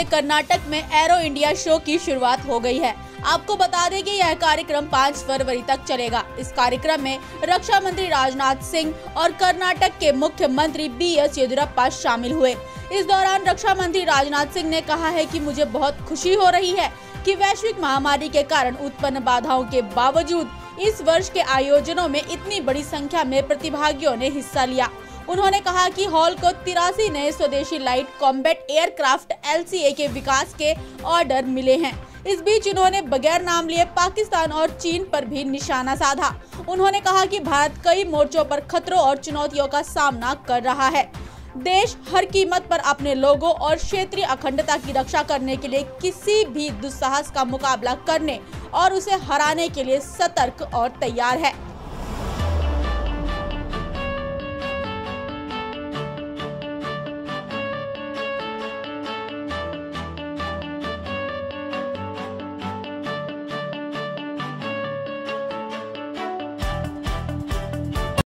से कर्नाटक में arrow India show की शुरुआत हो गई है। आपको बता दें कि यह कार्यक्रम 5 फरवरी तक चलेगा। इस कार्यक्रम में रक्षा मंत्री राजनाथ सिंह और कर्नाटक के मुख्यमंत्री BS येदियुरप्पा शामिल हुए। इस दौरान रक्षा मंत्री राजनाथ सिंह ने कहा है कि मुझे बहुत खुशी हो रही है कि वैश्विक महामारी के कारण उत्पन्न बाधाओं के बावजूद इस वर्ष के आयोजनों में इतनी बड़ी संख्या में प्रतिभागियों ने हिस्सा लिया। उन्होंने कहा कि हॉल को 83 नए स्वदेशी लाइट कॉम्बैट एयरक्राफ्ट LCA के विकास के ऑर्डर मिले हैं। इस बीच उन्होंने बगैर नाम लिए पाकिस्तान और चीन पर भी निशाना साधा। उन्होंने कहा कि भारत कई मोर्चों पर खतरों और चुनौतियों का सामना कर रहा है। देश हर कीमत पर अपने लोगों और क्षेत्रीय अखंडता की रक्षा करने के लिए किसी भी दुस्साहस का मुकाबला करने और उसे हराने के लिए सतर्क और तैयार है।